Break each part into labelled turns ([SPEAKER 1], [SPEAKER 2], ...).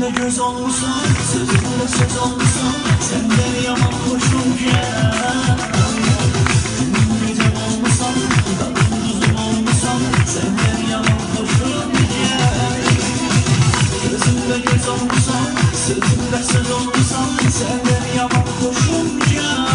[SPEAKER 1] Sözümde göz olmuşsan, sözümde söz olmuşsan, senden yaman hoşum gel. Gecem olmuşsan, dalım duzum olmuşsan, senden yaman hoşum gel. Gözümde göz olmuşsan, sözümde söz olmuşsan, senden yaman hoşum gel.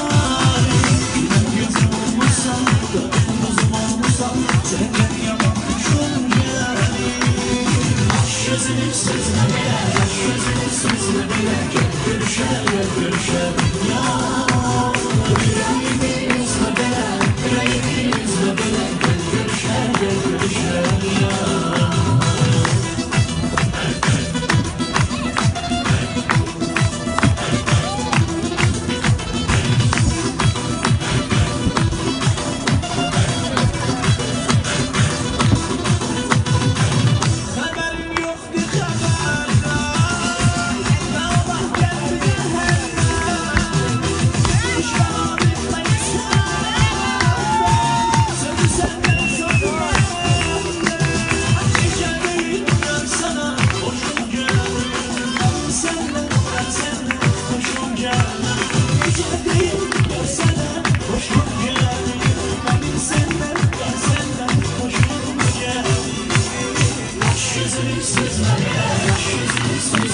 [SPEAKER 1] Gözüm olmuşsan, dalım duzum olmuşsan, senden yaman hoşum gel. Gözünün sözüne bile, gözünün sözüne bile, gel görüşelim, gel görüşelim ya. Yüreğimi üzme bile, yüreğimi üzme bile, gel görüşelim, gel görüşelim ya. Sözüme, sözüme, sözüme,